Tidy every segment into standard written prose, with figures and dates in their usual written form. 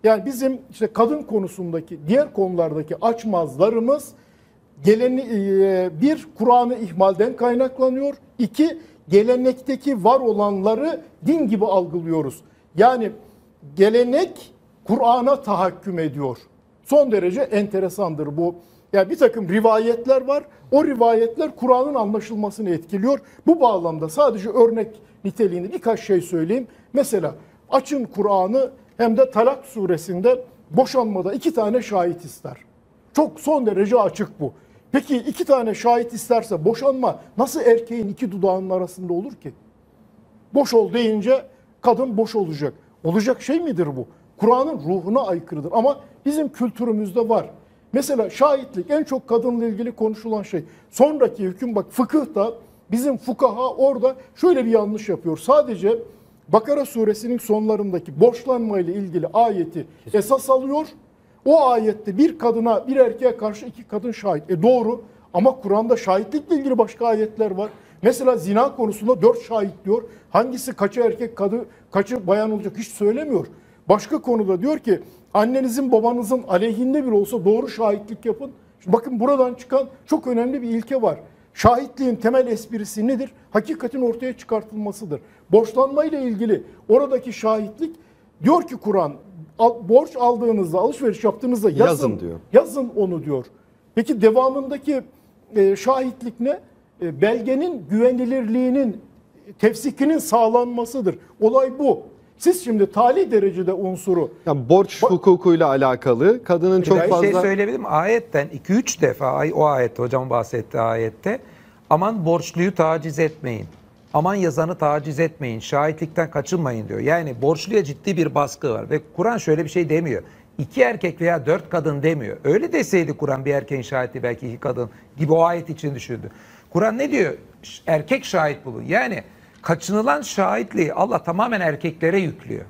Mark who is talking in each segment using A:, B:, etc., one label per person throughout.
A: Yani bizim işte kadın konusundaki, diğer konulardaki açmazlarımız bir, Kur'an'ı ihmalden kaynaklanıyor. İki, gelenekteki var olanları din gibi algılıyoruz. Yani gelenek Kur'an'a tahakküm ediyor. Son derece enteresandır bu. Yani bir takım rivayetler var. O rivayetler Kur'an'ın anlaşılmasını etkiliyor. Bu bağlamda sadece örnek niteliğinde birkaç şey söyleyeyim. Mesela açın Kur'an'ı, hem de Talak suresinde boşanmada 2 tane şahit ister. Çok son derece açık bu. Peki 2 tane şahit isterse boşanma nasıl erkeğin 2 dudağının arasında olur ki? Boş ol deyince kadın boş olacak. Olacak şey midir bu? Kur'an'ın ruhuna aykırıdır ama bizim kültürümüzde var. Mesela şahitlik en çok kadınla ilgili konuşulan şey. Sonraki hüküm, bak fıkıhta bizim fukaha orada şöyle bir yanlış yapıyor. Sadece Bakara suresinin sonlarındaki borçlanma ile ilgili ayeti esas alıyor. O ayette bir kadına bir erkeğe karşı 2 kadın şahit. Doğru, ama Kur'an'da şahitlikle ilgili başka ayetler var. Mesela zina konusunda 4 şahit diyor. Hangisi kaçı erkek, kaçı bayan olacak hiç söylemiyor. Başka konuda diyor ki annenizin babanızın aleyhinde bile olsa doğru şahitlik yapın. Şimdi bakın, buradan çıkan çok önemli bir ilke var. Şahitliğin temel esprisi nedir? Hakikatin ortaya çıkartılmasıdır. Borçlanma ile ilgili oradaki şahitlik, diyor ki Kur'an, borç aldığınızda, alışveriş yaptığınızda yazın diyor. Yazın onu diyor. Peki devamındaki şahitlik ne? Belgenin güvenilirliğinin, tefsikinin sağlanmasıdır. Olay bu. Siz şimdi tali derecede unsuru...
B: Yani borç hukukuyla alakalı kadının çok fazla...
C: Bir şey söyleyebilir miyim? Ayetten 2-3 defa, o ayette, hocamın bahsettiği ayette, aman borçluyu taciz etmeyin, aman yazanı taciz etmeyin, şahitlikten kaçınmayın diyor. Yani borçluya ciddi bir baskı var ve Kur'an şöyle bir şey demiyor. 2 erkek veya 4 kadın demiyor. Öyle deseydi Kur'an, bir erkeğin şahitliği belki 2 kadın gibi o ayet için düşündü. Kur'an ne diyor? Erkek şahit bulun. Yani kaçınılan şahitliği Allah tamamen erkeklere yüklüyor.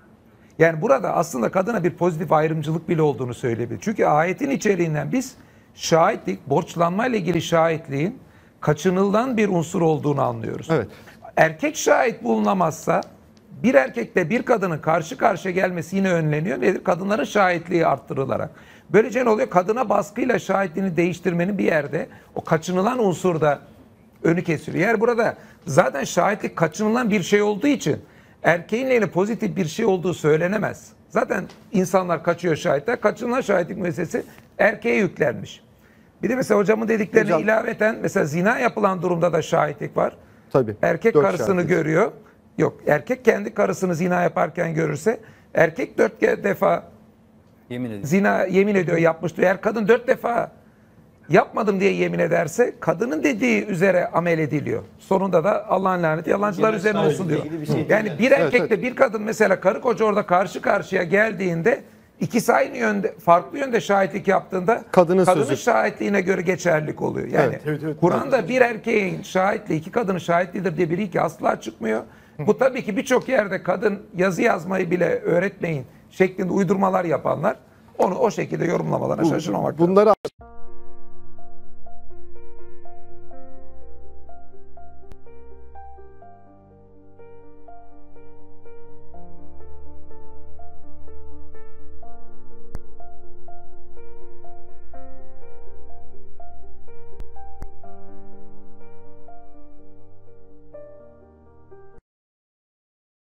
C: Yani burada aslında kadına bir pozitif ayrımcılık bile olduğunu söyleyebilir. Çünkü ayetin içeriğinden biz şahitlik, borçlanma ile ilgili şahitliğin kaçınılan bir unsur olduğunu anlıyoruz.
B: Evet.
C: Erkek şahit bulunamazsa bir erkekle bir kadının karşı karşıya gelmesi yine önleniyor. Nedir? Kadınların şahitliği arttırılarak. Böylece ne oluyor? Kadına baskıyla şahitliğini değiştirmenin bir yerde o kaçınılan unsurda önü kesiliyor. Yani burada zaten şahitlik kaçınılan bir şey olduğu için erkeğin lehine pozitif bir şey olduğu söylenemez. Zaten insanlar kaçıyor şahitler. Kaçınılan şahitlik meselesi erkeğe yüklenmiş. Bir de mesela hocamın dediklerine ilaveten mesela zina yapılan durumda da şahitlik var.
B: Tabii.
C: Erkek karısını görüyor. Yok, erkek kendi karısını zina yaparken görürse erkek 4 defa yemin ediyor yapmıştır. Eğer kadın 4 defa yapmadım diye yemin ederse kadının dediği üzere amel ediliyor. Sonunda da Allah'ın laneti yalancılar üzerine olsun diyor. Yani bir erkekle bir kadın mesela karı koca orada karşı karşıya geldiğinde ikisi aynı yönde, farklı yönde şahitlik yaptığında kadının şahitliğine göre geçerlilik oluyor. Yani Kur'an'da bir erkeğin şahitliği 2 kadının şahitliğidir diye bir iki asla çıkmıyor. Bu tabii ki birçok yerde kadın yazı yazmayı bile öğretmeyin şeklinde uydurmalar yapanlar onu o şekilde yorumlamalarına şaşırmamak lazım.